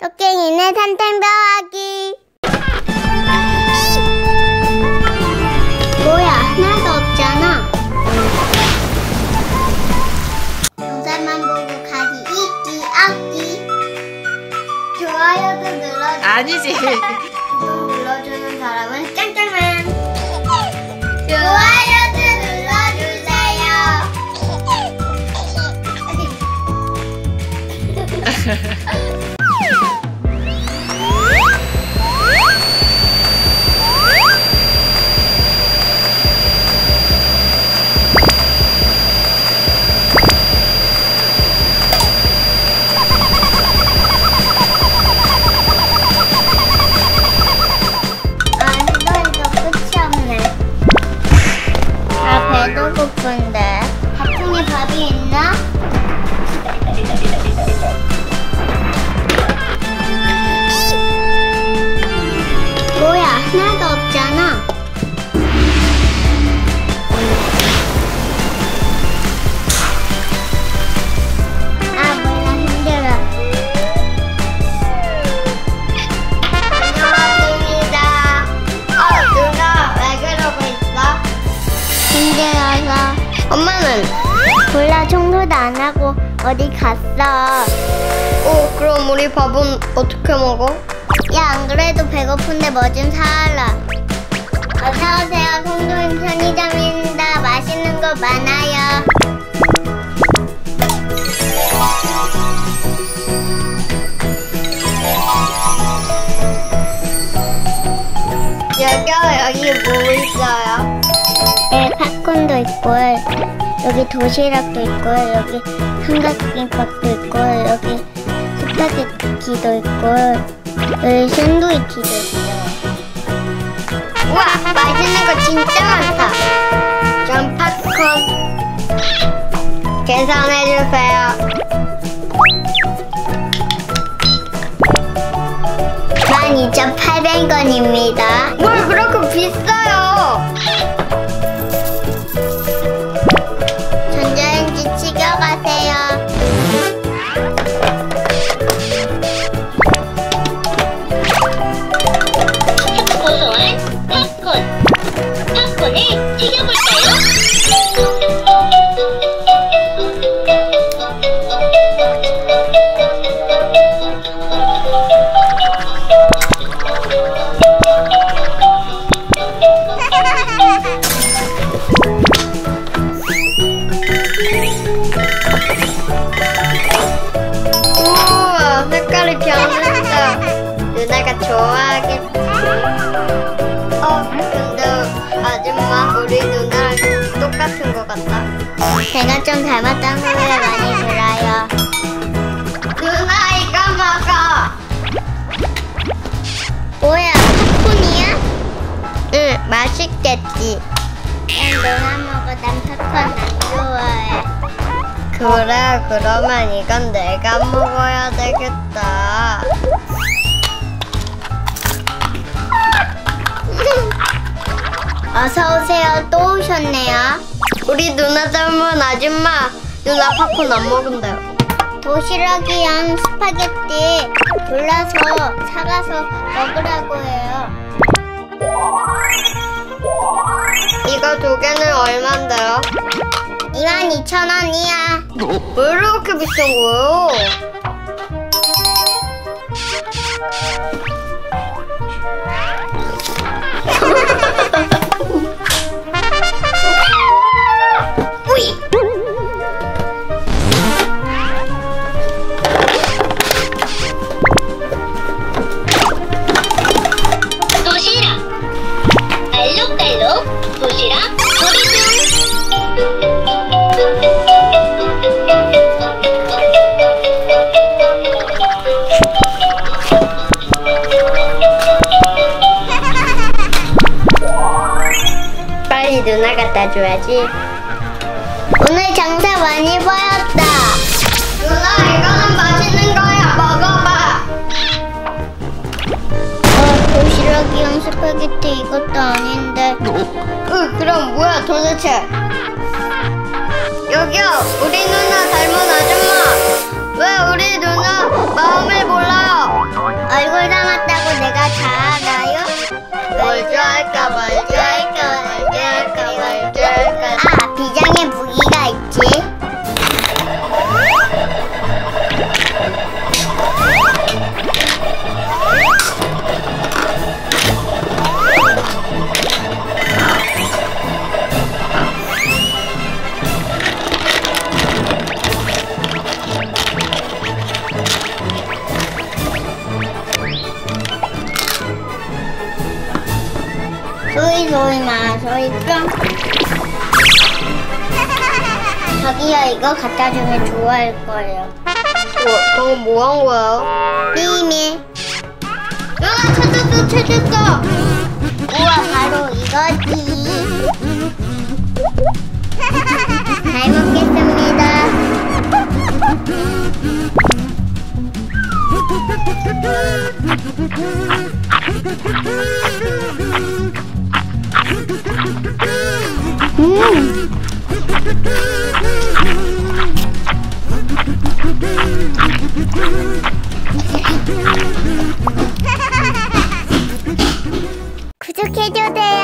토깽이네 산탄벼하기. 뭐야, 하나도 없잖아. 영상만 보고 가기 잊기 악기. 좋아요도 눌러주세요. 아니지. 구독 눌러주는 사람은 짱짱맨. 좋아요도 눌러주세요. 배도 고픈데. 밥통에 밥이 있나? 뭐야, 하나도 없잖아. 아, 몰라, 힘들어. 안녕하십니다. 누나, 왜 그러고 있어? 힘들어서. 엄마는? 몰라, 청소도 안 하고 어디 갔어. 그럼 우리 밥은 어떻게 먹어? 야, 안 그래도 배고픈데 뭐 좀 사와라. 어서오세요. 송도인 편의점입니다. 맛있는 거 많아요. 여기 뭐 있어요? 팝콘도 있고, 여기 도시락도 있고, 여기 삼각김밥도 있고, 여기 스파게티도 있고, 여기 샌드위치도 있어요. 우와, 맛있는 거 진짜 많다. 전 팝콘 계산해주세요. 12,800원입니다. 뭘 그렇게 비싸요? 전자레인지 튀겨가세요. 고소한 팝콘. 팝콘을 튀겨볼까요? 우와, 색깔이 변했다. 누나가 좋아하겠다. 근데 아줌마, 우리 누나랑 똑같은 것 같다. 제가 좀 닮았다는 소리 많이 들어요. 누나, 이거 먹어. 뭐야, 팝콘이야? 응, 맛있겠지. 난 너나 먹어. 난 팝콘 안 좋아해. 그래, 그러면 이건 내가 먹어야 되겠다. 어서오세요. 또 오셨네요. 우리 누나 닮은 아줌마, 누나 팝콘 안 먹은대요. 도시락이랑 스파게티 골라서 사가서 먹으라고 해요. 이거 두 개는 얼만데요? 22,000원이야. 왜 이렇게 비싼 거예요? 우이! 도시락. 알록달록 도시락 조리중. 빨리 누나 갖다 줘야지. 오늘 장사 많이 보였다. 누나, 이거는 맛있는 거야. 먹어봐. 도시락이랑 스파게티 이것도 아닌데. 그럼 뭐야 도대체? 여기요, 우리 누나 닮은 아줌마. 왜 우리 누나 마음을 몰라요? 소리 마소리뿅. 자기야 이거 갖다 주면 좋아할 거예요. 방금 뭐 한 거야? 비밀. 찾았어. 우와 바로 이거지. 잘 먹겠습니다. 구독해줘세요.